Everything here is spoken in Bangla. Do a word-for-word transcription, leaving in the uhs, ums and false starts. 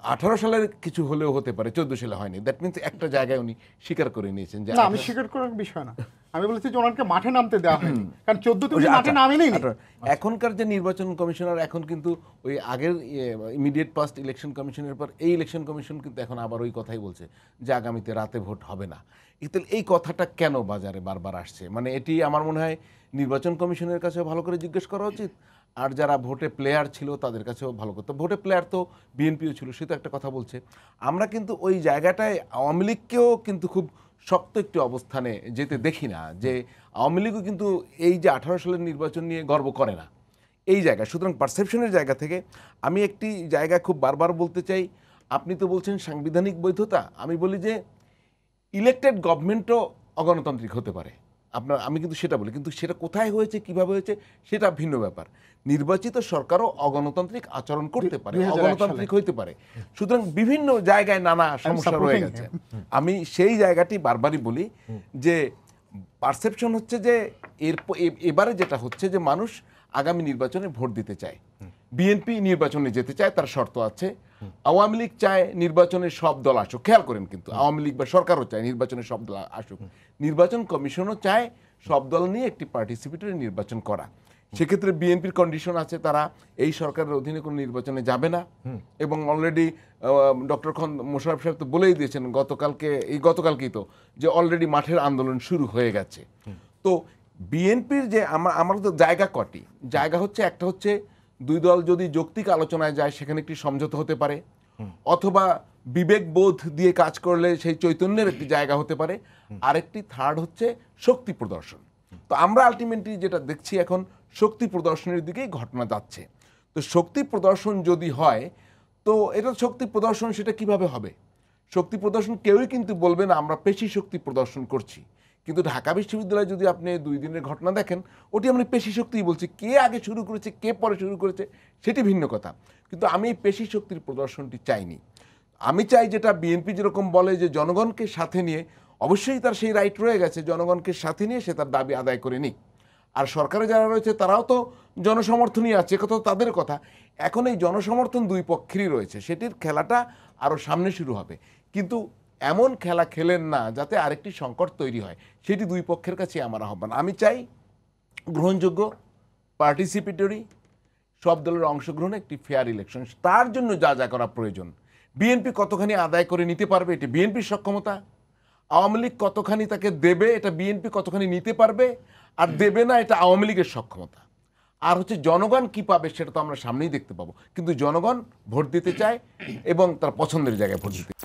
আঠারো সালের কিছু হলেও হতে পারে, চোদ্দ সালে হয়নি। দ্যাট মিনস একটা জায়গায় উনি স্বীকার করে নিয়েছেন যে আমি স্বীকার করার বিষয় না, আমি বলেছি যে ওনাকে মাঠে নামতে দেওয়া হয়নি, কারণ চোদ্দ তে উনি মাঠে নামেনি। এখনকার যে নির্বাচন কমিশনার এখন কিন্তু ওই আগের ইমিডিয়েট পাস্ট ইলেকশন কমিশনের পর এই ইলেকশন কমিশন কিন্তু এখন আবার ওই কথাই বলছে যে আগামীতে রাতে ভোট হবে না। এই কথাটা কেন বাজারে বারবার আসছে? মানে এটি আমার মনে হয় নির্বাচন কমিশনের কাছে ভালো করে জিজ্ঞেস করা উচিত, আর যারা ভোটে প্লেয়ার ছিল তাদের কাছেও ভালো করতো। ভোটে প্লেয়ার তো বিএনপিও ছিল, সে তো একটা কথা বলছে। আমরা কিন্তু ওই জায়গাটায় আওয়ামী লীগকেও কিন্তু খুব শক্ত একটি অবস্থানে যেতে দেখি না, যে আওয়ামী লীগও কিন্তু এই যে আঠারো সালের নির্বাচন নিয়ে গর্ব করে না এই জায়গায়। সুতরাং পারসেপশনের জায়গা থেকে আমি একটি জায়গা খুব বারবার বলতে চাই, আপনি তো বলছেন সাংবিধানিক বৈধতা, আমি বলি যে ইলেকটেড গভর্নমেন্টও অগণতান্ত্রিক হতে পারে আপনার, আমি কিন্তু সেটা বলি, কিন্তু সেটা কোথায় হয়েছে কিভাবে হয়েছে সেটা ভিন্ন ব্যাপার। নির্বাচিত সরকারও অগণতান্ত্রিক আচরণ করতে পারে, অগণতান্ত্রিক হইতে পারে। সুতরাং বিভিন্ন জায়গায় নানা সমস্যা রয়ে গেছে। আমি সেই জায়গাটি বারবারই বলি যে পারসেপশন হচ্ছে যে এর এবারে যেটা হচ্ছে যে মানুষ আগামী নির্বাচনে ভোট দিতে চায়, বিএনপি নির্বাচনে যেতে চায়, তার শর্ত আছে। আওয়ামী লীগ চায় নির্বাচনে সব দল আসুক, খেয়াল করেন কিন্তু আওয়ামী লীগ বা সরকারও চায় নির্বাচনে সব দল আসুক, নির্বাচন কমিশনও চায় সব দল নিয়ে একটি পার্টিসিপেটরি নির্বাচন করা। সেক্ষেত্রে বিএনপির কন্ডিশন আছে, তারা এই সরকারের অধীনে কোনো নির্বাচনে যাবে না, এবং অলরেডি ডক্টর খন মোশাররফ সাহেব তো বলেই দিয়েছেন গতকালকে, এই গতকালকেই তো, যে অলরেডি মাঠের আন্দোলন শুরু হয়ে গেছে। তো বিএনপির যে আমার আমার তো জায়গা কটি জায়গা হচ্ছে, একটা হচ্ছে দুই দল যদি যৌক্তিক আলোচনায় যায় সেখানে একটি সমঝোতা হতে পারে, অথবা বিবেকবোধ দিয়ে কাজ করলে সেই চৈতন্যের একটি জায়গা হতে পারে, আরেকটি থার্ড হচ্ছে শক্তি প্রদর্শন। তো আমরা আলটিমেটলি যেটা দেখছি এখন শক্তি প্রদর্শনের দিকেই ঘটনা যাচ্ছে। তো শক্তি প্রদর্শন যদি হয়, তো এটা শক্তি প্রদর্শন সেটা কিভাবে হবে? শক্তি প্রদর্শন কেউই কিন্তু বলবে না আমরা পেশি শক্তি প্রদর্শন করছি, কিন্তু ঢাকা বিশ্ববিদ্যালয়ে যদি আপনি দুই দিনের ঘটনা দেখেন, ওটি আমরা পেশি শক্তিই বলছি। কে আগে শুরু করেছে কে পরে শুরু করেছে সেটি ভিন্ন কথা, কিন্তু আমি এই পেশি শক্তির প্রদর্শনটি চাইনি। আমি চাই যেটা বিএনপি যেরকম বলে যে জনগণকে সাথে নিয়ে, অবশ্যই তার সেই রাইট রয়ে গেছে, জনগণকে সাথে নিয়ে সে তার দাবি আদায় করে নিক। আর সরকারে যারা রয়েছে তারাও তো জনসমর্থনই আছে, কথা তাদের কথা। এখন এই জনসমর্থন দুই পক্ষেরই রয়েছে, সেটির খেলাটা আরও সামনে শুরু হবে, কিন্তু এমন খেলা খেলেন না যাতে আরেকটি সংকট তৈরি হয়, সেটি দুই পক্ষের কাছে আমার আহ্বান। আমি চাই গ্রহণযোগ্য, পার্টিসিপেটরি, সব দলের অংশগ্রহণে একটি ফেয়ার ইলেকশন। তার জন্য যা যা করা প্রয়োজন, বিএনপি কতখানি আদায় করে নিতে পারবে এটি বিএনপির সক্ষমতা, আওয়ামী লীগ কতখানি তাকে দেবে এটা বিএনপি কতখানি নিতে পারবে, আর দেবে না এটা আওয়ামী লীগের সক্ষমতা। আর হচ্ছে জনগণ কি পাবে সেটা তো আমরা সামনেই দেখতে পাবো, কিন্তু জনগণ ভোট দিতে চায় এবং তার পছন্দের জায়গায় ভোট দিতে